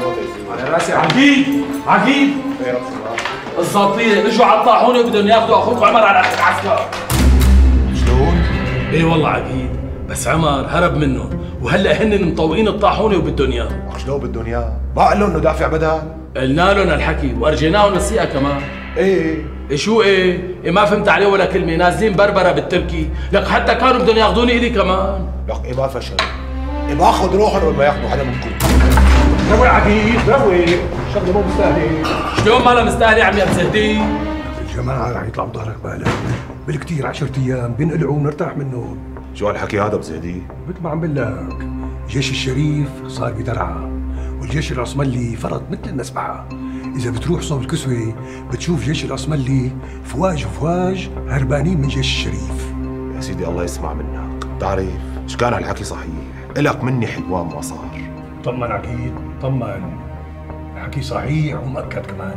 على راسي عقيد عقيد. الضابطين اجوا على الطاحونه وبدهم ياخذوا اخوك عمر على اخر العسكر. شلون؟ ايه والله عقيد، بس عمر هرب منهم وهلا هن مطوقين الطاحونه وبدهم اياه. شلون بدهم اياه؟ ما قال لهم انه دافع بدل؟ قلنا لهم الحكي وارجيناهم الثقه كمان. ايه شو ايه ما فهمت عليه ولا كلمه، نازلين بربره بالتركي، لك حتى كانوا بدهم ياخذوني الي كمان. لك ايه ما فشل، ايه باخذ روحهم ولا ما ياخذوا حدا منكم. روي عقيد روي، الشغله مو مستاهله. شلون ما لها مستاهله يا عمي ابو زهدي؟ الجماعه رح يطلعوا بظهرك بالك، بالكثير 10 ايام بينقلعوا ونرتاح منهم. شو هالحكي هذا ابو زهدي؟ مثل ما عم بقول لك، الجيش الشريف صار بدرعا، والجيش العثماني فرض مثل المسبحه. إذا بتروح صوب الكسوة بتشوف جيش العثماني فواج وفواج هربانين من جيش الشريف. يا سيدي الله يسمع منك، بتعرف ايش كان هالحكي صحيح، إلك مني حلوان ما صار. طمن عقيد طمن، الحكي صحيح ومؤكد كمان.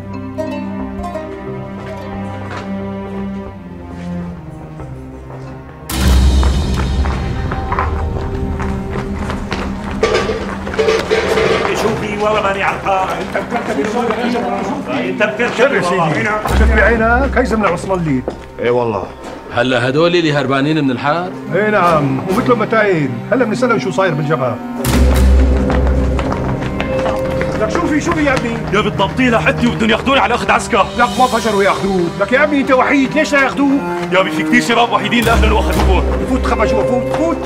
شوفي والله ماني عرفان. انت مكركب انت مكركب شر سيدي، شوف بعينك هيثم العثماني. ايه والله. هلا هدول اللي هربانين من الحرب؟ ايه نعم، ومثلهم متاين، هلا بنسألهم شو صاير بالجبهة. لك شوفي يا ابني، يا بالضبطي لحدي وبدهم ياخذوني على اخذ عسكر. لك ما فجروا ياخذوه، لك يا ابني انت وحيد ليش لا ياخذوه؟ يا في كثير شباب وحيدين لاهلهم واخذوهم. فوت خبى جوا، فوت.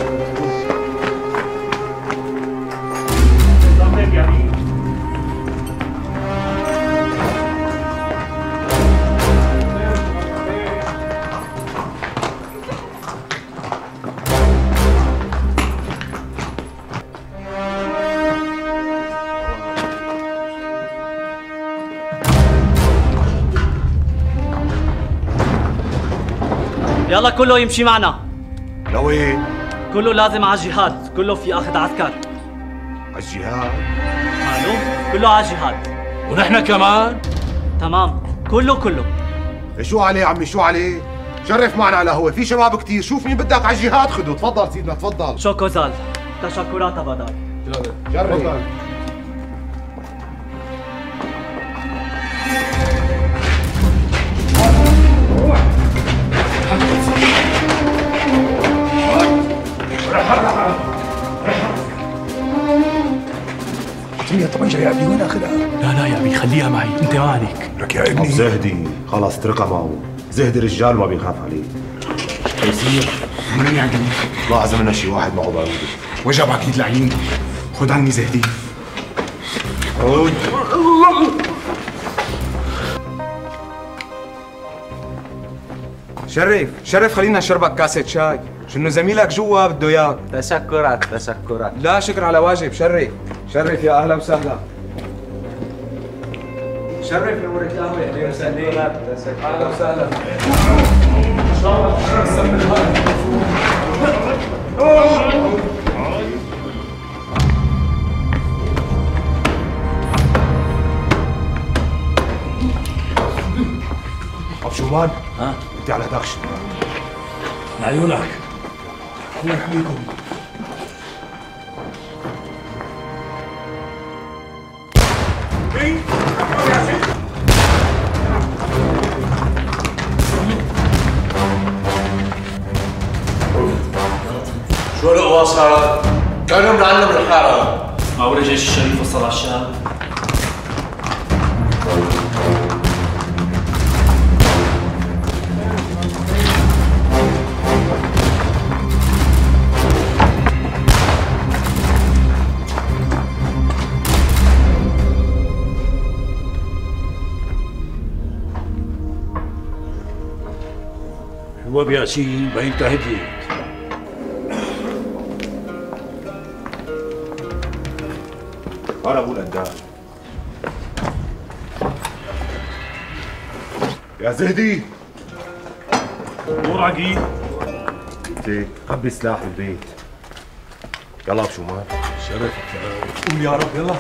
يلا كله يمشي معنا. لوين؟ كله لازم على الجهاد، كله في اخذ عسكر. على الجهاد؟ معلوم؟ كله على الجهاد. ونحن كمان؟ تمام، كله. إيه شو عليه عمي شو عليه؟ شرف معنا على القهوة، في شباب كثير، شوف مين بدك على الجهاد خذه، تفضل سيدنا تفضل. شكو زال، تشكرات ابدا. جرب. اعطيني طبنجة يا ابني، وين اخذها؟ لا يا ابي خليها معي، انت ما عليك. لك يا ابو ابني زهدي خلص اتركها معه، زهدي رجال ما بيخاف عليه. يصير من يعني طلع زمنا شي واحد معه بارودة. وجب اكيد لعين. خد عني زهدي. شرف خلينا نشربك كاسة شاي، شنو زميلك جوا بده اياك. تشكرات. لا شكر على واجب، شرف يا اهلا وسهلا. شرف نورك القهوة. اهلا وسهلا. اهلا وسهلا. ان شاء الله نسمي ابو شومان ها؟ انت على هداك الشمال. لعيونك. الله يحميكم. شو القواص هذا؟ كانوا منعنا من الحارة. معقول جيش الشريف وصل على الشام؟ هو بياسين ما انت هديت. انا ابو القدام. يا زهدي نور عقيد. انت خبي سلاح بالبيت. يلا ابو شومان. شرفك. قول يا رب يلا.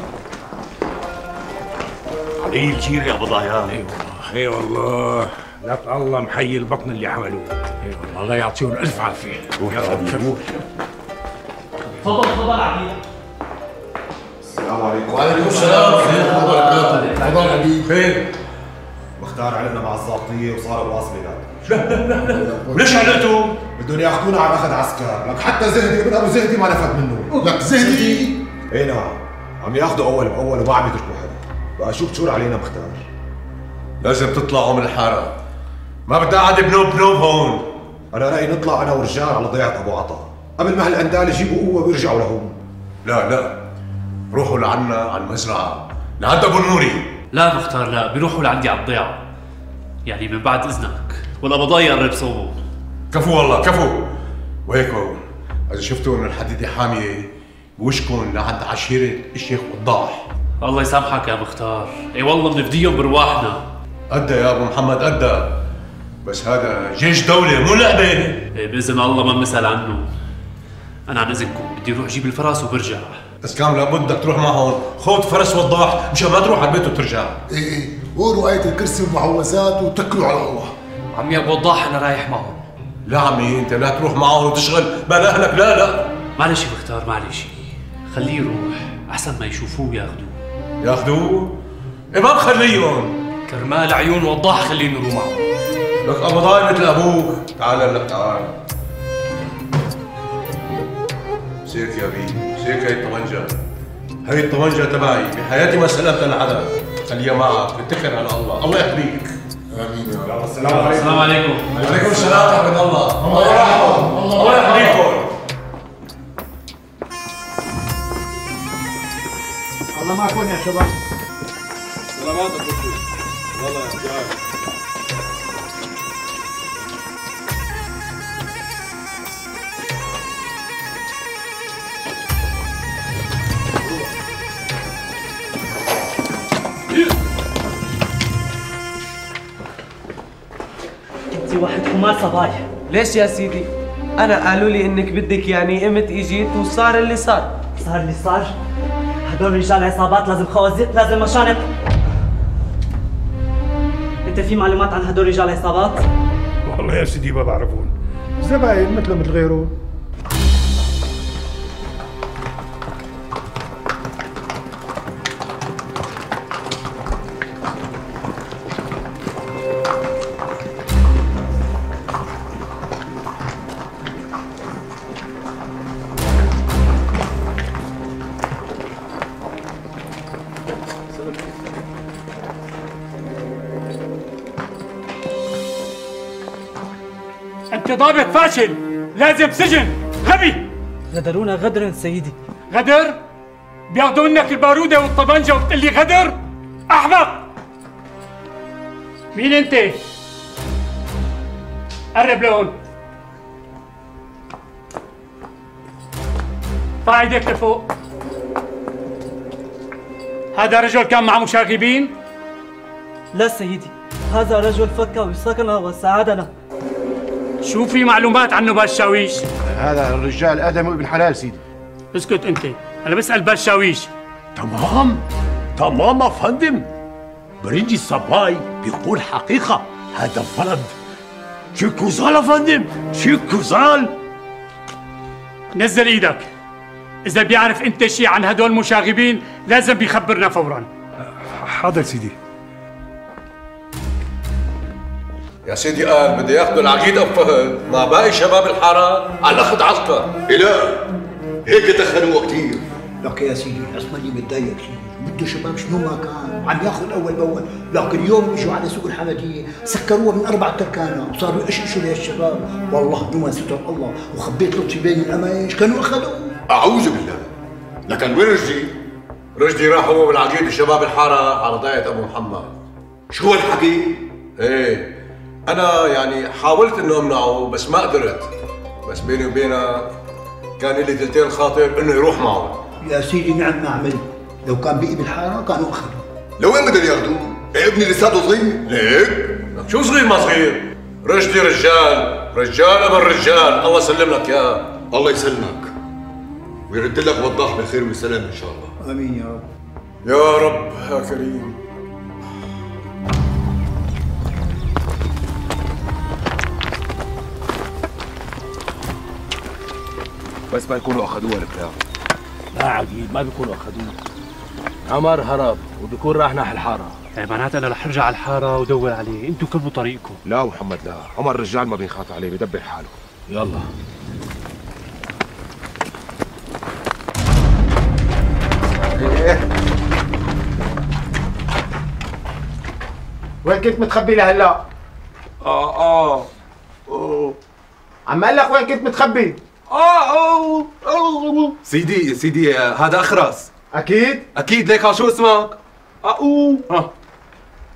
علي الجير يا ابو ضيان. اي والله، لك الله محيي البطن اللي عملوه. اي والله الله يعطيهم الف عافيه. روح يا حبيبي. تفضل عقيد. السلام عليكم. وعليكم السلام. تفضل عقيد. خير؟ مختار علقنا مع الضابطيه وصاروا واصلين. وليش علقتوا؟ بدهم ياخذونا على اخذ عسكر، لك حتى زهدي ابن ابو زهدي ما نفد منه. لك زهدي؟ اي نعم، عم ياخذوا اول باول وما عم يتركوا حدا. بقى شو بتشور علينا مختار؟ لازم تطلعوا من الحاره. ما بدي قاعد بنوب هون. انا رايي نطلع انا ورجال على ضيعه ابو عطا، قبل ما هالاندال يجيبوا قوه ويرجعوا لهون. لا روحوا لعنا على المزرعه لعند ابو نوري. لا مختار لا، بيروحوا لعندي على الضيعه. يعني من بعد اذنك، والقبضاي قرب صوبه. كفو والله كفو. وهيكو اذا شفتوا انه الحديده حاميه بوشكم لعند عشيره الشيخ وضاح. الله يسامحك يا مختار، اي والله بنفديهم برواحنا. أدى يا ابو محمد أدى، بس هذا جيش دولة مو لعبة. إيه بإذن الله ما بنسأل عنه. أنا عن إذنكم بدي أروح أجيب الفرس وبرجع. بس كان لابد بدك تروح معهم، خذ فرس وضاح مشان ما تروح على البيت وترجع. ايه قولوا آية الكرسي والمعوذات واتكلوا على الله. عمي ابو وضاح انا رايح معهم. لا عمي انت لا تروح معهم وتشغل بال اهلك. لا معلش مختار معلش، خليه يروح أحسن ما يشوفوه وياخذوه. ياخذوه؟ إيه ما بخليهم. كرمال عيون وضاح خليني اروح معهم. لك قبضاي مثل ابوك. تعال لك تعال. سيرك يا بي، سيرك هي الطمنجة. هي الطمنجة تبعي، بحياتي ما سلمتها لحدا. خليها معك، اتكل على الله، الله يحميك. امين يا رب. السلام عليكم. السلام عليكم. وعليكم السلام ورحمة الله. الله يرحمكم. الله يحميكم. الله معكم يا شباب. سلاماتك دكتور. والله جاي. انت واحد حمار صبايا. ليش يا سيدي؟ أنا قالوا لي إنك بدك يعني قمت إجيت وصار اللي صار. صار اللي صار؟ هدول رجال عصابات، لازم خوازيق، لازم مشانق. انت في معلومات عن هدول رجال عصابات؟ والله يا سيدي ما بعرفون، زباين مثل غيرهم. انت ضابط فاشل، لازم سجن، غبي. غدرونا غدرا سيدي. غدر؟ بياخذوا منك البارودة والطبنجة وبتقول لي غدر؟ احمق. مين انت؟ قرب لهون. ارفع ايديك لفوق. هذا رجل كان مع مشاغبين؟ لا سيدي، هذا رجل فك وسكن وساعدنا. شو في معلومات عنه باشاويش؟ هذا الرجال ادم وابن حلال سيدي. اسكت انت، انا بسأل باشاويش. تمام افندم. برنجي الصباي بيقول حقيقة، هذا فرد شيكوزال افندم، شيكوزال. نزل ايدك. اذا بيعرف انت شيء عن هدول المشاغبين لازم بيخبرنا فورا. حاضر سيدي. يا سيدي قال بده ياخذوا العقيد ابو فهد مع باقي شباب الحاره على اخذ عسكر. لا هيك دخلوه كثير. لك يا سيدي العثماني متضايق كثير، بده شباب شنو ما كان عم ياخذ اول باول، لكن اليوم اجوا على سوق الحمديه سكروها من 4 تركانه وصاروا يقششوا لهالشباب، والله بما ستر الله وخبيت لطفي بين القمايش كانوا اخذوه. اعوذ بالله. لكن وين رشدي؟ رشدي راح هو بالعقيد وشباب الحاره على ضيعه ابو محمد. شو هالحكي؟ ايه انا يعني حاولت انه امنعه بس ما قدرت، بس بيني وبينك كان لي تلتين خاطر انه يروح معه. يا سيدي نعم ما عملت، لو كان بقي بالحاره كانوا اخذوه. لوين بدهم ياخذوه؟ ابني لساته صغير، ليك؟ شو صغير ما صغير؟ رشدي رجال، رجال ابن رجال، الله يسلم لك اياه. الله يسلمك ويرد لك وضاح بالخير والسلام ان شاء الله. امين يا رب. يا رب يا كريم. بس ما يكونوا اخذوها البتاع. لا عقيد ما بيكونوا اخذوه. عمر هرب وبيكون راح ناحية الحارة. معناتها انا رح ارجع على الحارة ودور عليه، انتوا كملوا طريقكم. لا محمد لا، عمر رجال ما بينخاف عليه، بدبر حاله. يلا. وين كنت متخبي لهلا؟ عم قال لك وين كنت متخبي؟ سيدي هذا اخرس. اكيد؟ اكيد. ليك شو اسمك؟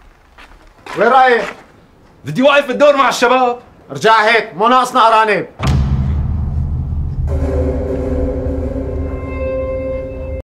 وين رايح؟ بدي واقف بالدور مع الشباب. ارجع هيك، مو ناقصنا ارانب.